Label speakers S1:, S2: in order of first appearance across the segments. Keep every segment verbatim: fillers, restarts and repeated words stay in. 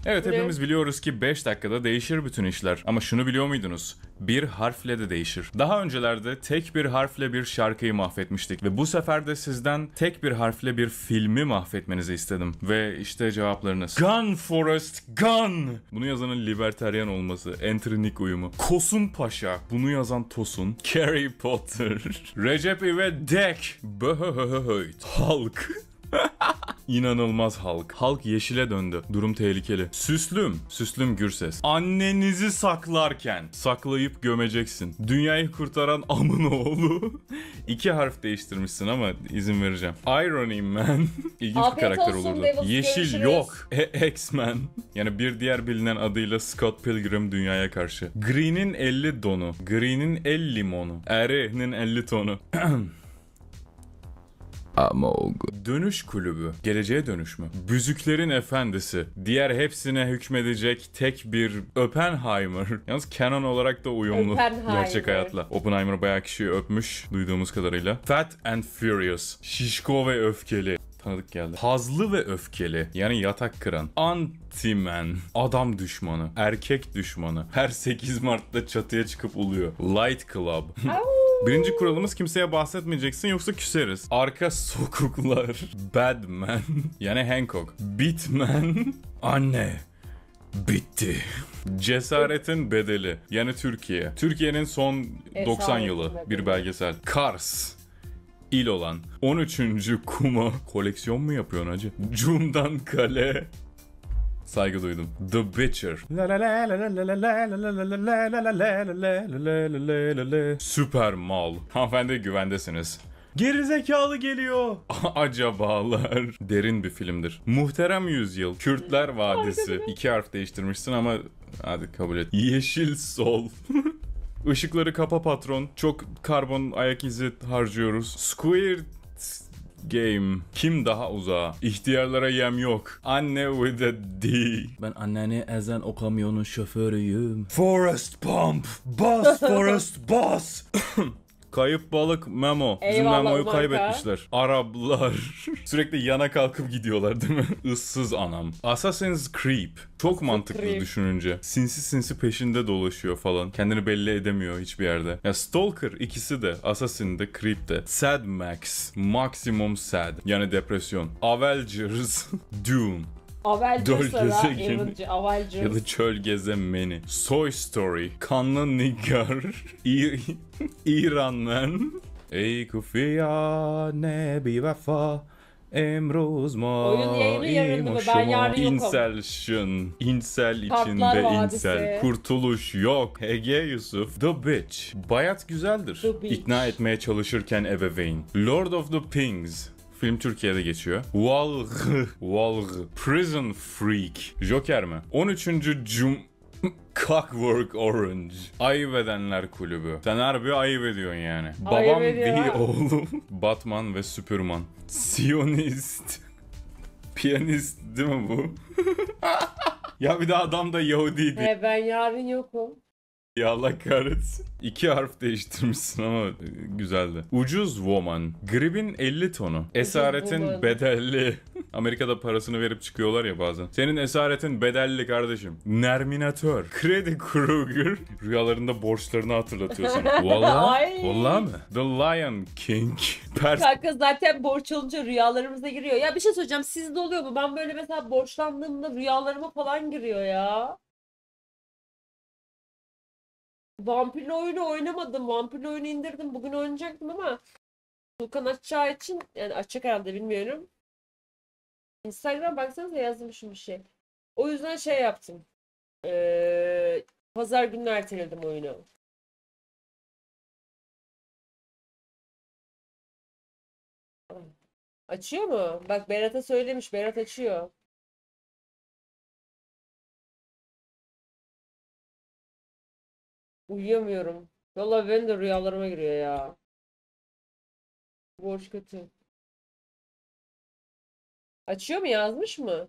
S1: Evet,
S2: Ne?
S1: hepimiz biliyoruz ki beş dakikada değişir bütün işler. Ama şunu biliyor muydunuz? Bir harfle de değişir. Daha öncelerde tek bir harfle bir şarkıyı mahvetmiştik. Ve bu sefer de sizden tek bir harfle bir filmi mahvetmenizi istedim. Ve işte cevaplarınız. Gun Forest Gun! Bunu yazanın libertaryen olması. Enter Nick uyumu. Kosun Paşa. Bunu yazan Tosun. Harry Potter. Recep İvedik. Böhöhöhöhöt. Hulk. İnanılmaz Hulk. Hulk yeşile döndü. Durum tehlikeli. Süslüm. Süslüm Gürses. Annenizi saklarken saklayıp gömeceksin. Dünyayı kurtaran amın oğlu. İki harf değiştirmişsin ama izin vereceğim. Irony Man. İlginç bir
S2: Afiyet
S1: karakter
S2: olsun
S1: olurdu.
S2: Devils,
S1: Yeşil
S2: görüşürüz.
S1: yok. E- X-Men. Yani bir diğer bilinen adıyla Scott Pilgrim dünyaya karşı. Green'in elli donu. Green'in el limonu. Er'nin elli tonu. Amog. Dönüş kulübü. Geleceğe dönüş mü? Büzüklerin efendisi. Diğer hepsine hükmedecek tek bir Oppenheimer. Yalnız canon olarak da uyumlu
S2: Oppenheimer.
S1: gerçek hayatla. Oppenheimer bayağı kişiyi öpmüş duyduğumuz kadarıyla. Fat and Furious. Şişko ve öfkeli. Tanıdık geldi. Hazlı ve öfkeli. Yani yatak kıran. Anti-Man. Adam düşmanı. Erkek düşmanı. Her sekiz Mart'ta çatıya çıkıp uluyor. Light Club. Birinci kuralımız kimseye bahsetmeyeceksin yoksa küseriz. Arka sokuklar. Batman. Yani Hancock. Bitman. Anne. Bitti. Cesaretin bedeli. Yani Türkiye. Türkiye'nin son doksan yılı. Bir belgesel. Cars. İl olan. on üçüncü kuma. Koleksiyon mu yapıyorsun hacı? Cum'dan kale. Saygı duydum. The Witcher. Süper Mal. Hanımefendi güvendesiniz. Gerizekalı geliyor. Acabalar. Derin bir filmdir. Muhterem Yüzyıl. Kürtler Vadisi. İki harf değiştirmişsin ama hadi kabul et. Yeşil Sol. Işıkları kapa patron. Çok karbon ayak izi harcıyoruz. Squid Game. Kim daha uzağa? İhtiyarlara yem yok. Anne with a D. Ben anneni ezen o kamyonun şoförüyüm. Forest Pump. Bas Forest bas. Kayıp balık Memo. Bizim
S2: Eyvallah,
S1: Memo'yu
S2: Umarka.
S1: kaybetmişler. Araplar. Sürekli yana kalkıp gidiyorlar değil mi? Issız anam. Assassin's Creed. Çok mantıklı
S2: Creed.
S1: düşününce. Sinsi sinsi peşinde dolaşıyor falan. Kendini belli edemiyor hiçbir yerde. Ya Stalker ikisi de. Assassin de Creed de. Sad Max. Maximum sad. Yani depresyon. Avengers. Dune.
S2: Avengers
S1: Döl
S2: sonra
S1: gezegeni.
S2: Avengers. Avengers.
S1: Ya da çöl gezemeni. Soy Story. Kanlı Nigar. İ- İran Man. Ey kufiya ne bir vefa. Emruz ma.
S2: Oyun yayını yarın mı? Ben yarın yokum.
S1: Inseltion. İnsel
S2: Tatlar
S1: içinde
S2: Vadisi.
S1: insel. Kurtuluş yok. Ege Yusuf. The Bitch. Bayat güzeldir.
S2: The Bitch.
S1: İkna etmeye çalışırken ebeveyn. Lord of the Pings. Film Türkiye'de geçiyor. Walg. Walg. Prison Freak. Joker mi? on üçüncü Cum... Clockwork Orange. Ayıp edenler kulübü. Sen harbi ayıp ediyorsun yani.
S2: Ayıp
S1: Babam
S2: ediyor.
S1: değil oğlum. Batman ve Superman. Siyonist. Piyanist değil mi bu? Ya bir de adam da Yahudiydi.
S2: He, ben yarın yokum.
S1: Ya Allah kahretsin. İki harf değiştirmişsin ama e, güzeldi. Ucuz Woman. Grip'in elli tonu. Esaretin
S2: Woman.
S1: bedelli. Amerika'da parasını verip çıkıyorlar ya bazen. Senin esaretin bedelli kardeşim. Nerminatör. Kredi Kruger. Rüyalarında borçlarını hatırlatıyor sana. Vallahi.
S2: Ay.
S1: Vallahi mi? The Lion King. Pers
S2: Kanka zaten borç olunca rüyalarımıza giriyor. Ya bir şey söyleyeceğim. Sizde oluyor mu? Ben böyle mesela borçlandığımda rüyalarıma falan giriyor ya. Vampirli oyunu oynamadım. Vampirli oyunu indirdim. Bugün oynayacaktım ama Tuğkan açacağı için, yani açacak herhalde, bilmiyorum. Instagram baksanıza yazmışım bir şey. O yüzden şey yaptım. Ee, pazar günü erteledim oyunu. Açıyor mu? Bak Berat'a söylemiş. Berat açıyor. Uyuyamıyorum. Vallahi benim de rüyalarıma giriyor ya. Borç kötü. Açıyor mu? Yazmış mı?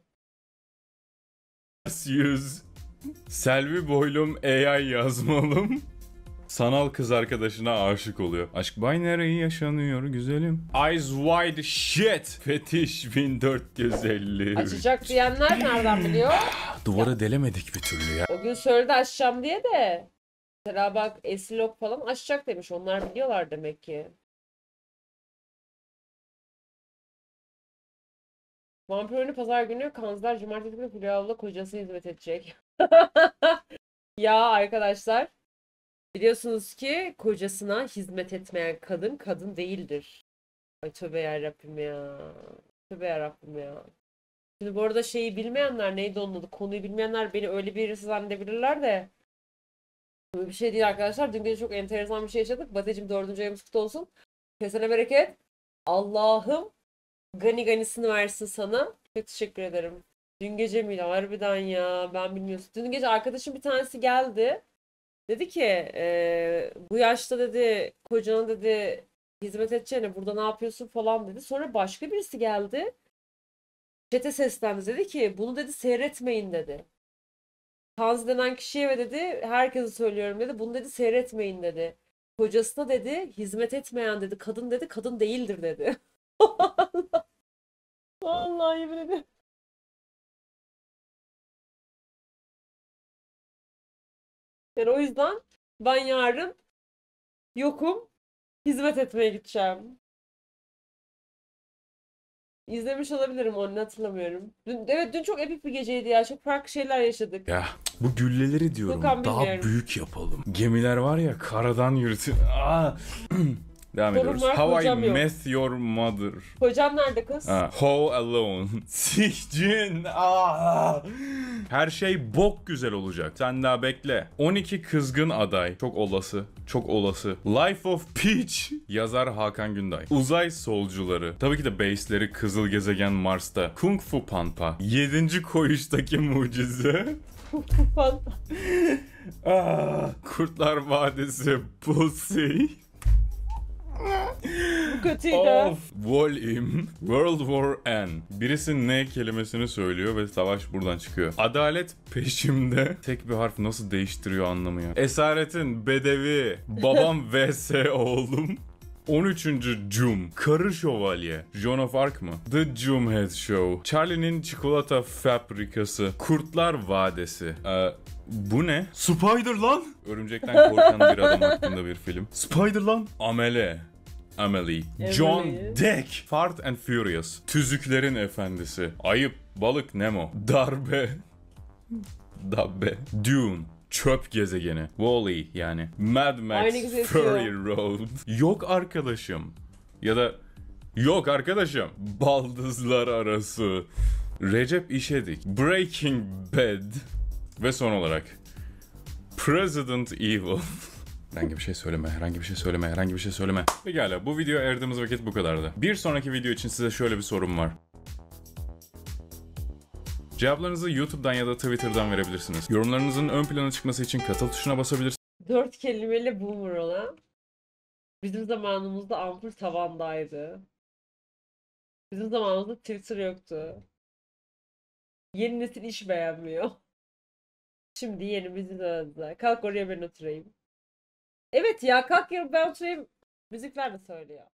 S1: yüz. Selvi boylum A I yazmalım. sanal kız arkadaşına aşık oluyor. Aşk binary yaşanıyor güzelim. Eyes wide shit. Fetiş bin dört yüz elli.
S2: Açacak diyenler nereden biliyor?
S1: Duvara delemedik bir türlü ya.
S2: O gün söyledi açacağım diye de. Mesela bak Esilog falan açacak demiş. Onlar biliyorlar demek ki. Vampir oyunu pazar günü, Kanzler cumartesi günü Fulya abla kocası hizmet edecek. Ya arkadaşlar, biliyorsunuz ki kocasına hizmet etmeyen kadın kadın değildir. Ay tövbe yarabbim ya. Tövbe yarabbim ya. Şimdi bu arada şeyi bilmeyenler, neydi onun adı, konuyu bilmeyenler beni öyle birisi zannedebilirler de. Böyle bir şey değil arkadaşlar. Dün gece çok enteresan bir şey yaşadık. Batecim dördüncü ayımız kutlu olsun. Kesene bereket. Allah'ım gani ganisini versin sana. Çok teşekkür ederim. Dün gece miydi? Harbiden ya. Ben bilmiyorum. Dün gece arkadaşım bir tanesi geldi. Dedi ki eee, bu yaşta dedi kocana dedi hizmet edeceğine burada ne yapıyorsun falan dedi. Sonra başka birisi geldi. Çete seslendi. Dedi ki bunu dedi seyretmeyin dedi. Tanz denen kişiye ve dedi herkese söylüyorum dedi. Bunu dedi seyretmeyin dedi. Kocasına dedi hizmet etmeyen dedi kadın dedi kadın değildir dedi. Vallahi yemin ederim. Yani o yüzden ben yarın yokum. Hizmet etmeye gideceğim. İzlemiş olabilirim onu hatırlamıyorum. Dün, evet dün çok epik bir geceydi ya. Çok farklı şeyler yaşadık.
S1: Ya bu gülleleri diyorum
S2: Furkan
S1: daha
S2: bilmiyorum.
S1: büyük yapalım. Gemiler var ya karadan yürütün. Aa. Devam
S2: Sorun
S1: ediyoruz.
S2: var,
S1: How I
S2: kocam yok.
S1: Met Your Mother.
S2: Kocam nerede kız?
S1: Ha, Home Alone. Sicin. Aa. Her şey bok güzel olacak. Sen daha bekle. on iki kızgın aday. Çok olası. Çok olası. Life of Peach. Yazar Hakan Günday. Uzay solcuları. Tabii ki de base'leri Kızıl Gezegen Mars'ta. Kung Fu Panda. yedinci koğuştaki mucize.
S2: Fan-
S1: Aa, Kurtlar Vadisi Pussy.
S2: Bu kötüydü.
S1: Of Volume World War N. Birisi ne kelimesini söylüyor ve savaş buradan çıkıyor. Adalet peşimde. Tek bir harf nasıl değiştiriyor anlamı ya. Esaretin bedevi. Babam vs oğlum. on üçüncü Jum. Karı Şövalye. Joan of Arc mı? The Jumhead Show. Charlie'nin çikolata fabrikası. Kurtlar Vadisi. Ee, bu ne? Spider lan! Örümcekten korkan bir adam hakkında bir film. Spider lan! Amele. Amelie. John
S2: Emily.
S1: Deck. Fast and Furious. Tüzüklerin Efendisi. Ayıp. Balık Nemo. Darbe. Dabbe. Dune. Çöp gezegeni. Wall-E yani. Mad Max
S2: Aynı güzel
S1: Fury Road. Yok arkadaşım. Ya da yok arkadaşım. Baldızlar arası. Recep İşedik. Breaking Bad. Ve son olarak President Evil. Herhangi bir şey söyleme, herhangi bir şey söyleme, herhangi bir şey söyleme. Pekala, bu video erdığımız vakit bu kadardı. Bir sonraki video için size şöyle bir sorum var. Cevaplarınızı YouTube'dan ya da Twitter'dan verebilirsiniz. Yorumlarınızın ön plana çıkması için katıl tuşuna basabilirsiniz.
S2: Dört kelimeli boomer olan. Bizim zamanımızda ampul tavandaydı. Bizim zamanımızda Twitter yoktu. Yeni nesil iş beğenmiyor. Şimdi yeni bizi de kalk oraya ben oturayım. Evet ya kalk yarın ben oturayım. Müzikler de söylüyor.